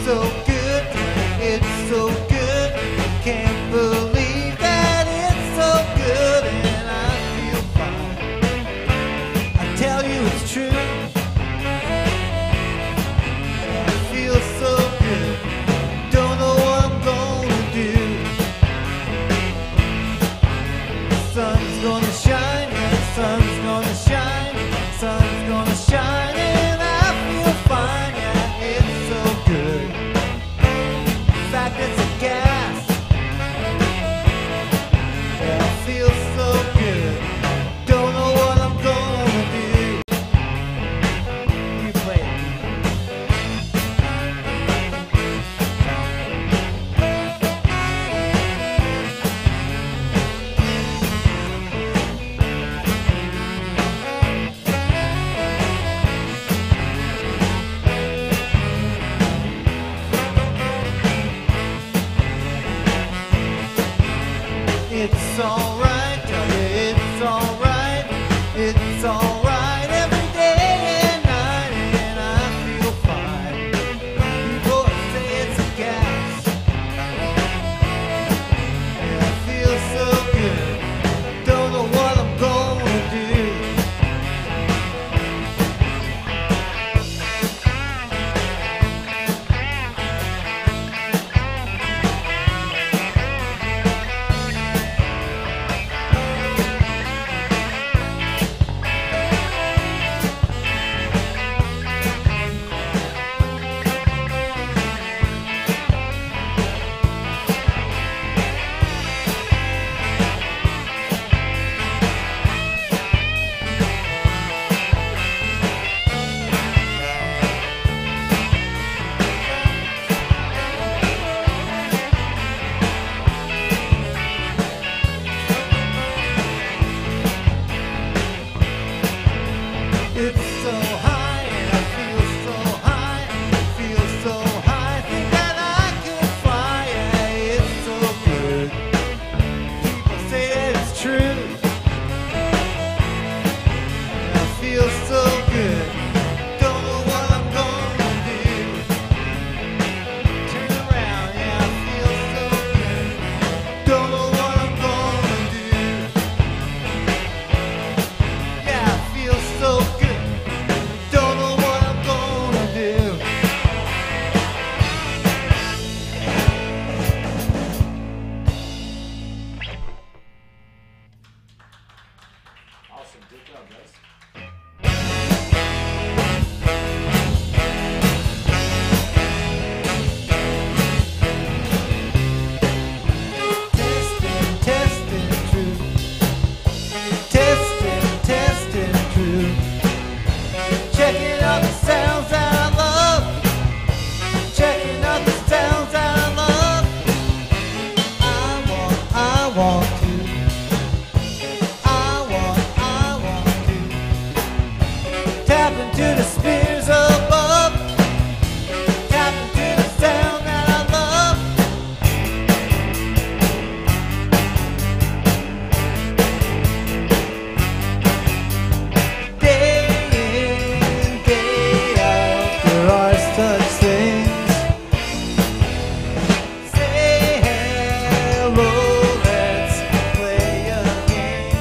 so good, it's so good. Can't believe that it's so good, and I feel fine. I tell you it's true. I feel so good. Don't know what I'm gonna do. The sun's gonna shine, yeah, the sun's gonna shine, sun's gonna shine, and I feel fine. Yeah, it's so good. In fact, it's a gas. Yeah, I feel so good. Don't know what I'm gonna do. You play it. It's alright, tell you it's alright, it's alright every day and night, and I feel fine. People say it's a gas, and I feel so good. Don't know what I'm gonna do. It's so high, and I feel so high, feel so high, think that I could fly, yeah, it's so good. People say that it's true, and I feel so good. Don't know what I'm gonna do. Turn around, yeah, I feel so good. Don't know what I'm gonna do. Yeah, I feel so good. Don't know what I'm gonna do. Awesome, good job, guys. Testing, testing, true. Testing, testing, true. Checking out the sounds that I love. Checking out the sounds that I love. I want to. I want to. Tap into the spheres above. Tap into the sound that I love. Day in, day out, there are such things. Say hello, let's play a game.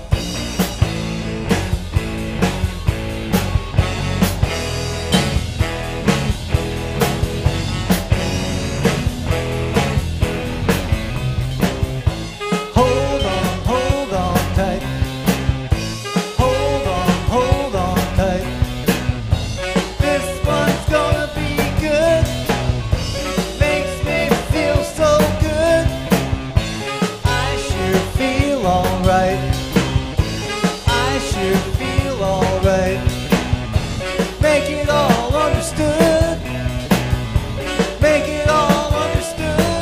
Hold on tight. Hold on tight. This one's gonna be good. Makes me feel so good. I sure feel alright. I sure feel alright. Make it all understood. Make it all understood.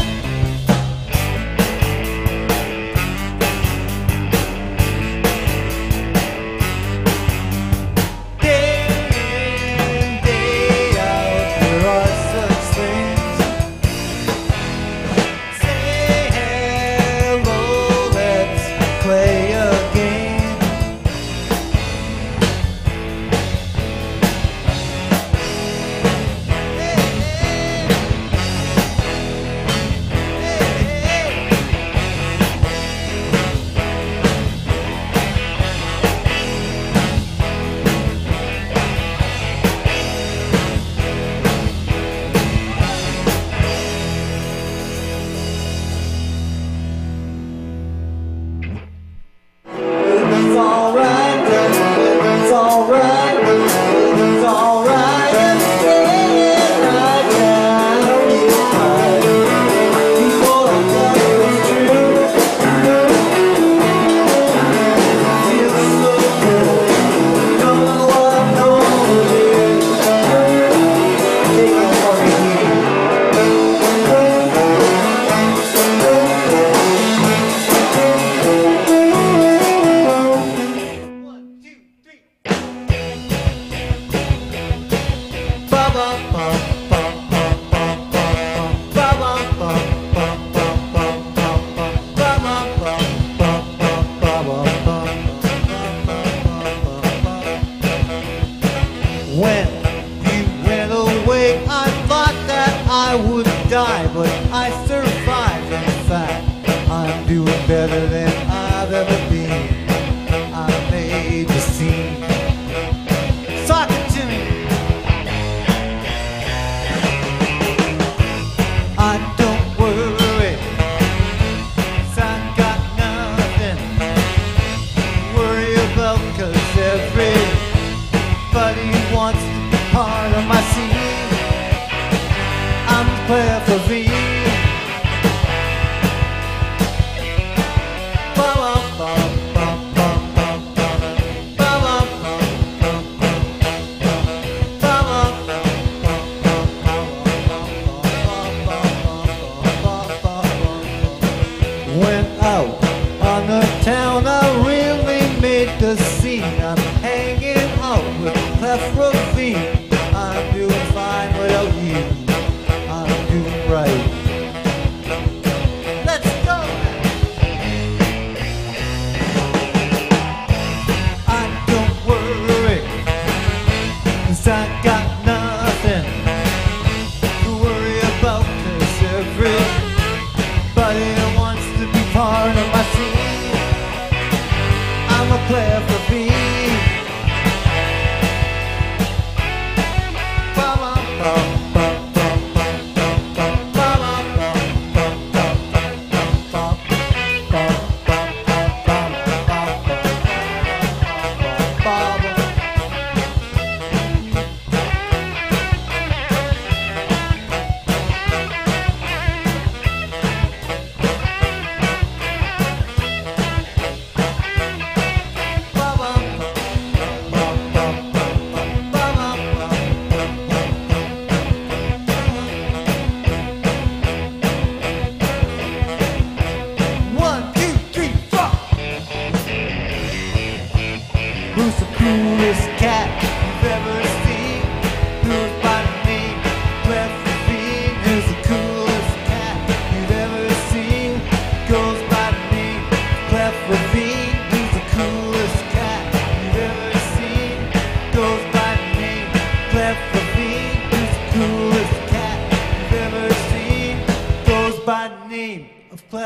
Day in, day out, there are such things. Say hello, let's play a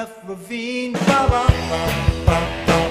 left ravine. Ba, ba, ba, ba, ba.